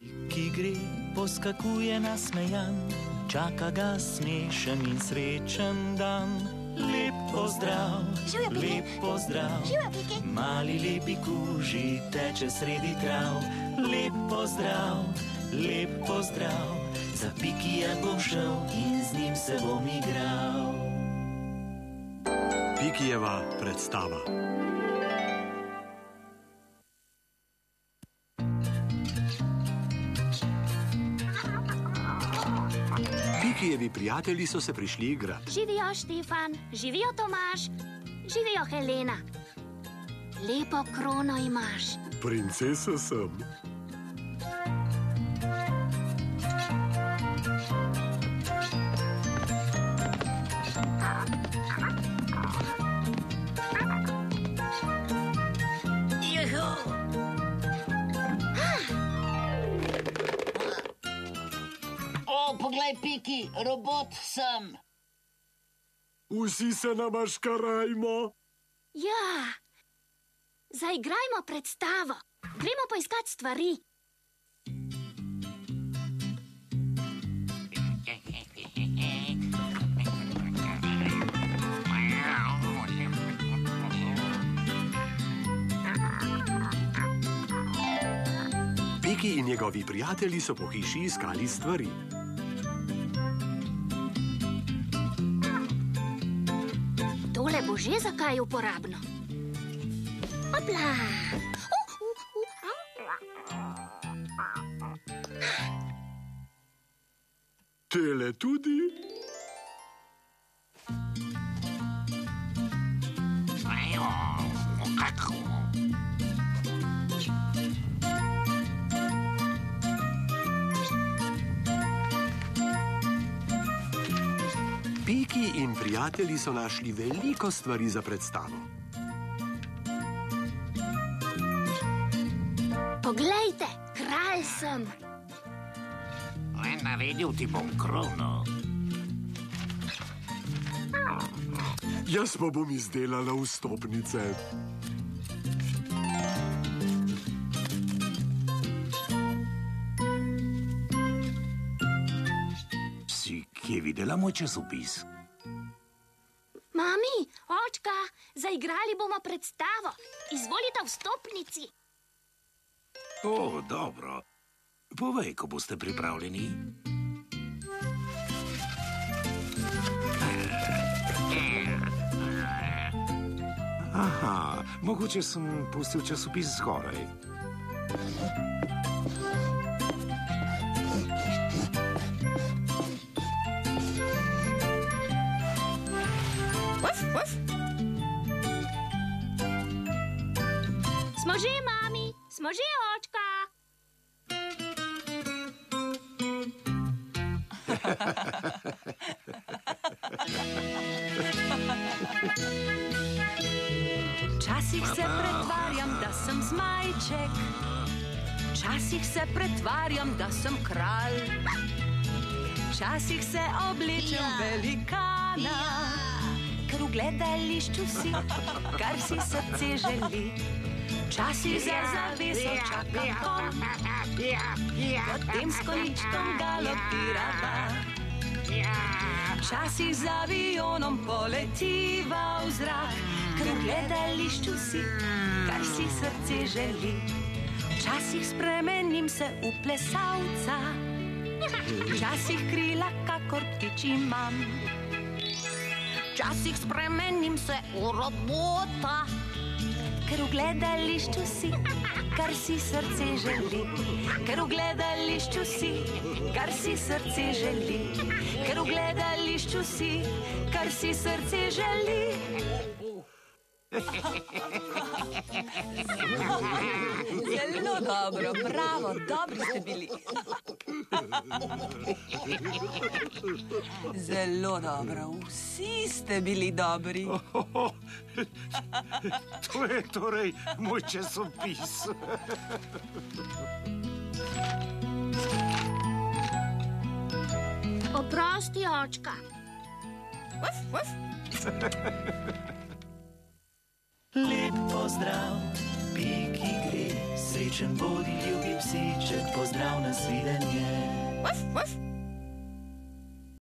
Ki gre, poskakuje nasmejan, čaka ga smešen in srečen dan. Lep pozdrav, lep pozdrav, mali lepi kuži teče sredi trav. Lep pozdrav, za Pikija bom šel in z njim se bom igral. Pikijeva predstava. Pikijevi prijatelji so se prišli igrati. Živijo Štefan, živijo Tomaž, živijo Helena. Lepo krono imaš. Princesa sem. Poglej, Piki, robot sem. Vsi se namaškarajmo. Ja, zaigrajmo predstavo. Gremo poiskat stvari. Piki in njegovi prijatelji so po hiši iskali stvari. Tole bo že za kaj uporabno. Hopla! Tele tudi? Piki in prijatelji so našli veliko stvari za predstavo. Poglejte, kralj sem. Naredil ti bom krono. Jaz pa bom izdelala vstopnice. Si kje videla moj časopis? Mami, očka, zaigrali bomo predstavo. Izvolite vstopnici. O, dobro. Povej, ko boste pripravljeni. Aha, mogoče sem pustil časopis zgoraj. Smo že, mami, smo že, očka. Včasih se pretvarjam, da sem zmajček, včasih se pretvarjam, da sem kralj, včasih se oblečem velikana, ker v gledališču si, kar si srce želi. Včasih za zaveso čakam konj, potem s konjičkom galopirava. Včasih z avionom poletiva v zrak, ker v gledališču si, kar si srce želi. Včasih spremenim se v plesalca, včasih krila kakor ptič imam. Včasih spremenim se v robota, ker v gledališču si, kar si srce želi. Ker v gledališču si, kar si srce želi. Ker v gledališču si, kar si srce želi. Zelo dobro, bravo, dobri ste bili. Zelo dobro, vsi ste bili dobri. To je torej moj časopis. Oprosti, očka. Lep pozdrav, Piki gre, srečen Srečen bodi, ljubi psiček, pozdrav, nasvidenje. Vaf, vaf.